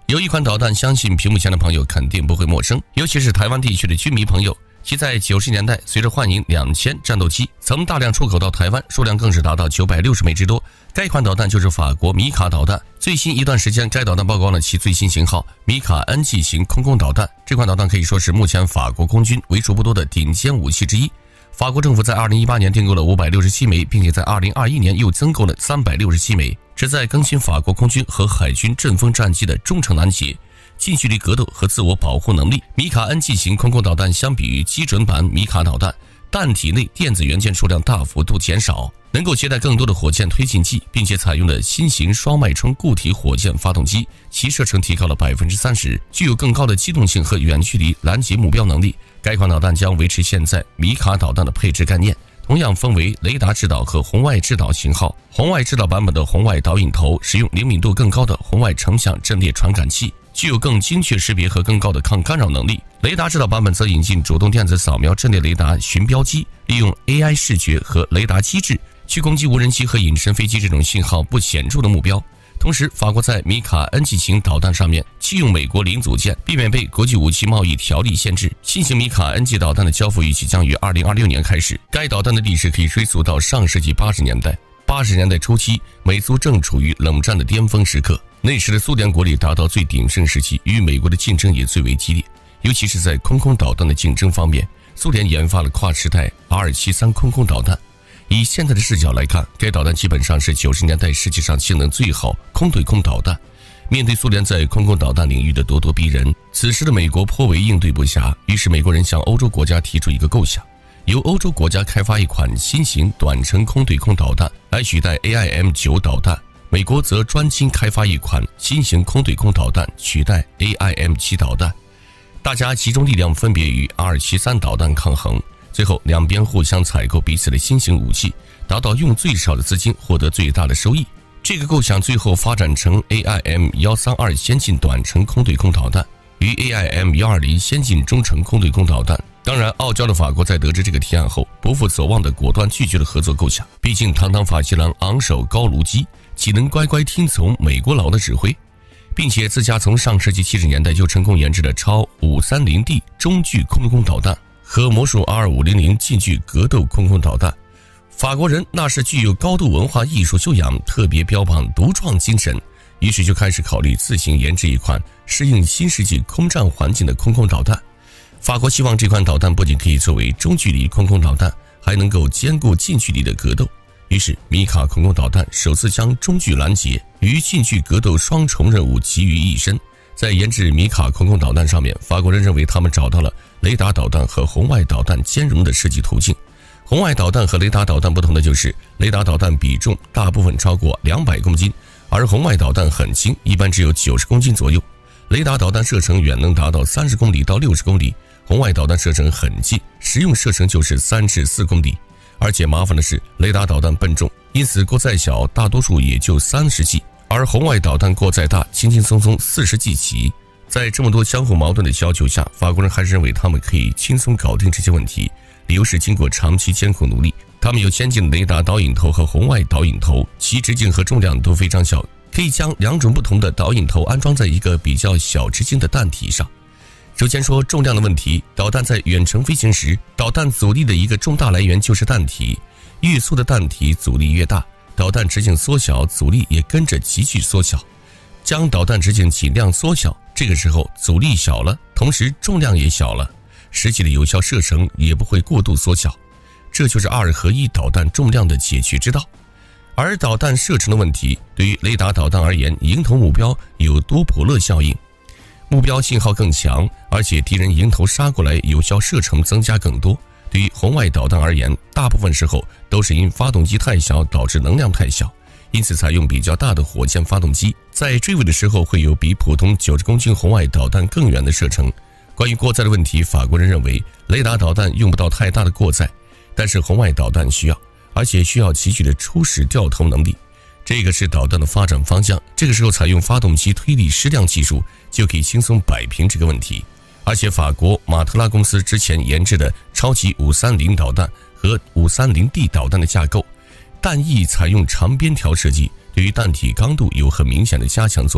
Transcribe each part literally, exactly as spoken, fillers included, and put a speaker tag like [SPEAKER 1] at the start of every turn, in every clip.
[SPEAKER 1] 有一款导弹，相信屏幕前的朋友肯定不会陌生，尤其是台湾地区的军迷朋友。其在九十年代，随着幻影两千战斗机曾大量出口到台湾，数量更是达到九百六十枚之多。该款导弹就是法国米卡导弹。最新一段时间，该导弹曝光了其最新型号米卡 N G 型空空导弹。这款导弹可以说是目前法国空军为数不多的顶尖武器之一。法国政府在二零一八年订购了五百六十七枚，并且在二零二一年又增购了三百六十七枚，旨在更新法国空军和海军阵风战机的中程拦截、近距离格斗和自我保护能力。米卡 N G 型空空导弹相比于基准版米卡导弹，弹体内电子元件数量大幅度减少，能够携带更多的火箭推进剂，并且采用了新型双脉冲固体火箭发动机，其射程提高了 百分之三十， 具有更高的机动性和远距离拦截目标能力。该款导弹将维持现在米卡导弹的配置概念，同样分为雷达制导和红外制导型号。红外制导版本的红外导引头使用灵敏度更高的红外成像阵列传感器，具有更精确识别和更高的抗干扰能力。雷达制导版本则引进主动电子扫描阵列雷达寻标机，利用 A I 视觉和雷达机制去攻击无人机和隐身飞机这种信号不显著的目标。同时，法国在米卡 N G 型导弹上面弃用美国零组件，避免被国际武器贸易条例限制。新型米卡 N G 导弹的交付预期将于二零二六年开始。该导弹的历史可以追溯到上世纪八十年代。八十年代初期，美苏正处于冷战的巅峰时刻，那时的苏联国力达到最鼎盛时期，与美国的竞争也最为激烈。尤其是在空空导弹的竞争方面，苏联研发了跨时代 R 七三 空空导弹。以现在的视角来看，该导弹基本上是九十年代世界上性能最好空对空导弹。面对苏联在空空导弹领域的咄咄逼人，此时的美国颇为应对不暇，于是美国人向欧洲国家提出一个构想，由欧洲国家开发一款新型短程空对空导弹来取代 A I M 九 导弹，美国则专精开发一款新型空对空导弹取代 A I M 七 导弹。大家集中力量分别与 R 七三 导弹抗衡，最后两边互相采购彼此的新型武器，达到用最少的资金获得最大的收益。这个构想最后发展成 A I M 一三二 先进短程空对空导弹与 A I M 一二零 先进中程空对空导弹。当然，傲娇的法国在得知这个提案后，不负所望的果断拒绝了合作构想。毕竟堂堂法西郎昂首高卢机，岂能乖乖听从美国佬的指挥？并且自家从上世纪七十年代就成功研制的超 五三零 D 中距空对空导弹和魔术 R 五零零 近距格斗空空导弹。法国人那是具有高度文化艺术修养，特别标榜独创精神，于是就开始考虑自行研制一款适应新世纪空战环境的空空导弹。法国希望这款导弹不仅可以作为中距离空空导弹，还能够兼顾近距离的格斗。于是米卡空空导弹首次将中距拦截与近距格斗双重任务集于一身。在研制米卡空空导弹上面，法国人认为他们找到了雷达导弹和红外导弹兼容的设计途径。红外导弹和雷达导弹不同的就是，雷达导弹比重大部分超过两百公斤，而红外导弹很轻，一般只有九十公斤左右。雷达导弹射程远能达到三十公里到六十公里，红外导弹射程很近，实用射程就是三至四公里。而且麻烦的是，雷达导弹笨重，因此锅再小大多数也就三十 G， 而红外导弹锅再大，轻轻松松四十 G 起。在这么多相互矛盾的要求下，法国人还是认为他们可以轻松搞定这些问题。理由是经过长期艰苦努力，他们有先进的雷达导引头和红外导引头，其直径和重量都非常小，可以将两种不同的导引头安装在一个比较小直径的弹体上。首先说重量的问题，导弹在远程飞行时，导弹阻力的一个重大来源就是弹体，越粗的弹体阻力越大，导弹直径缩小，阻力也跟着急剧缩小。将导弹直径尽量缩小，这个时候阻力小了，同时重量也小了，实际的有效射程也不会过度缩小，这就是二合一导弹重量的解决之道。而导弹射程的问题，对于雷达导弹而言，迎头目标有多普勒效应，目标信号更强，而且敌人迎头杀过来，有效射程增加更多。对于红外导弹而言，大部分时候都是因发动机太小导致能量太小，因此采用比较大的火箭发动机，在追尾的时候会有比普通九十公斤红外导弹更远的射程。关于过载的问题，法国人认为雷达导弹用不到太大的过载，但是红外导弹需要，而且需要急剧的初始掉头能力，这个是导弹的发展方向。这个时候采用发动机推力矢量技术，就可以轻松摆平这个问题。而且法国马特拉公司之前研制的超级五三零导弹和 五三零 D 导弹的架构，弹翼采用长边条设计，对于弹体刚度有很明显的加强作用。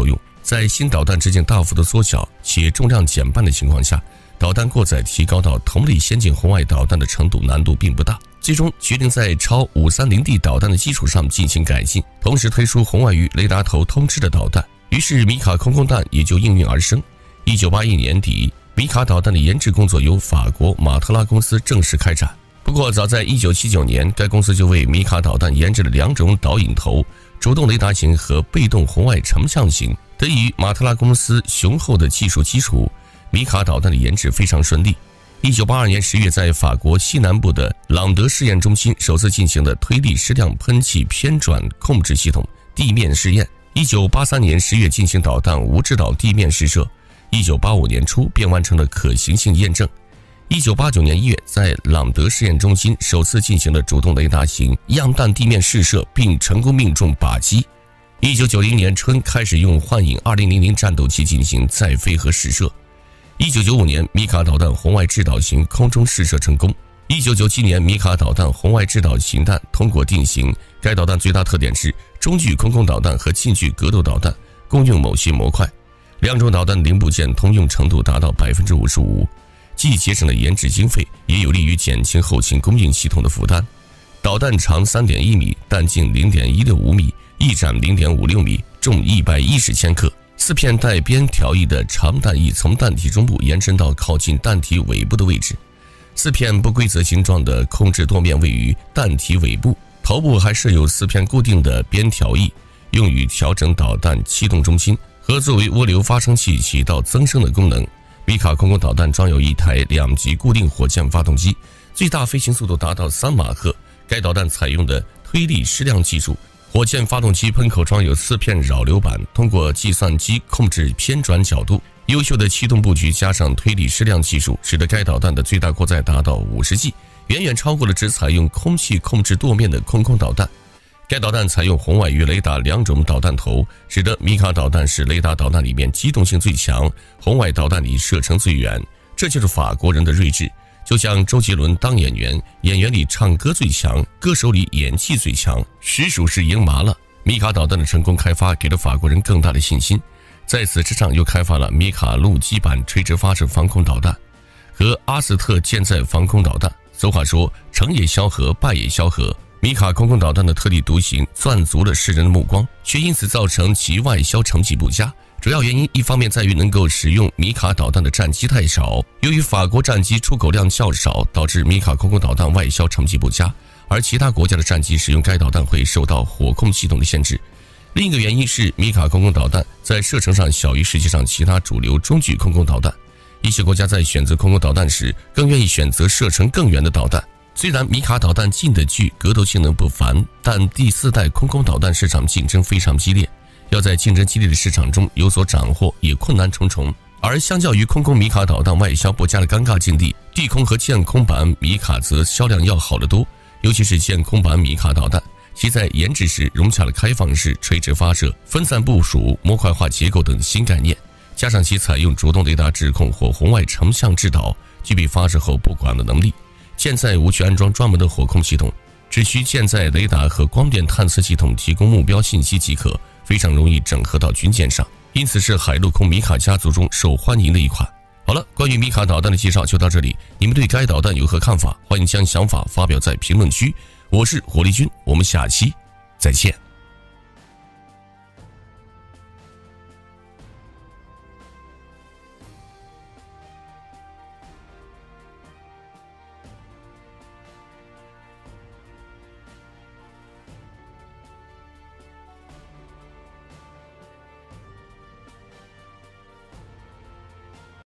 [SPEAKER 1] 在新导弹直径大幅的缩小且重量减半的情况下，导弹过载提高到同类先进红外导弹的程度难度并不大，最终决定在超 五三零 D 导弹的基础上进行改进，同时推出红外与雷达头通吃的导弹。于是米卡空空弹也就应运而生。一九八一年底，米卡导弹的研制工作由法国马特拉公司正式开展。不过早在一九七九年，该公司就为米卡导弹研制了两种导引头，主动雷达型和被动红外成像型。得益于马特拉公司雄厚的技术基础，米卡导弹的研制非常顺利。一九八二年十月，在法国西南部的朗德试验中心首次进行了推力矢量喷气偏转控制系统地面试验。一九八三年十月进行导弹无制导地面试射，一九八五年初便完成了可行性验证。一九八九年一月，在朗德试验中心首次进行了主动雷达型样弹地面试射，并成功命中靶机。一九九零年春开始用幻影二零零零战斗机进行载飞和试射。一九九五年，米卡导弹红外制导型空中试射成功。一九九七年，米卡导弹红外制导型弹通过定型。该导弹最大特点是中距空空导弹和近距格斗导弹共用某些模块，两种导弹零部件通用程度达到 百分之五十五， 既节省了研制经费，也有利于减轻后勤供应系统的负担。导弹长 三点一米，弹径 零点一六五米，翼展 零点五六米，重一百一十千克。四片带边条翼的长弹翼从弹体中部延伸到靠近弹体尾部的位置，四片不规则形状的控制舵面位于弹体尾部，头部还设有四片固定的边条翼，用于调整导弹气动中心和作为涡流发生器起到增声的功能。米卡空空导弹装有一台两级固定火箭发动机，最大飞行速度达到三马赫。该导弹采用的推力矢量技术，火箭发动机喷口装有四片扰流板，通过计算机控制偏转角度。优秀的气动布局加上推力矢量技术，使得该导弹的最大过载达到 五十 G， 远远超过了只采用空气控制舵面的空空导弹。该导弹采用红外与雷达两种导弹头，使得米卡导弹是雷达导弹里面机动性最强，红外导弹里射程最远。这就是法国人的睿智。就像周杰伦当演员，演员里唱歌最强，歌手里演技最强，实属是赢麻了。米卡导弹的成功开发给了法国人更大的信心，在此之上又开发了米卡陆基版垂直发射防空导弹和阿斯特舰载防空导弹。俗话说，成也萧何，败也萧何。米卡空空导弹的特立独行攥足了世人的目光，却因此造成其外销成绩不佳。主要原因一方面在于能够使用米卡导弹的战机太少，由于法国战机出口量较少，导致米卡空空导弹外销成绩不佳，而其他国家的战机使用该导弹会受到火控系统的限制。另一个原因是米卡空空导弹在射程上小于世界上其他主流中距空空导弹，一些国家在选择空空导弹时更愿意选择射程更远的导弹。虽然米卡导弹近的距格斗性能不凡，但第四代空空导弹市场竞争非常激烈，要在竞争激烈的市场中有所斩获也困难重重。而相较于空空米卡导弹外销不佳的尴尬境地，地空和舰空版米卡则销量要好得多。尤其是舰空版米卡导弹，其在研制时融洽了开放式垂直发射、分散部署、模块化结构等新概念，加上其采用主动雷达制控或红外成像制导，具备发射后不管的能力。舰载无需安装专门的火控系统，只需舰载雷达和光电探测系统提供目标信息即可，非常容易整合到军舰上，因此是海陆空米卡家族中受欢迎的一款。好了，关于米卡导弹的介绍就到这里，你们对该导弹有何看法？欢迎将想法发表在评论区。我是火力军，我们下期再见。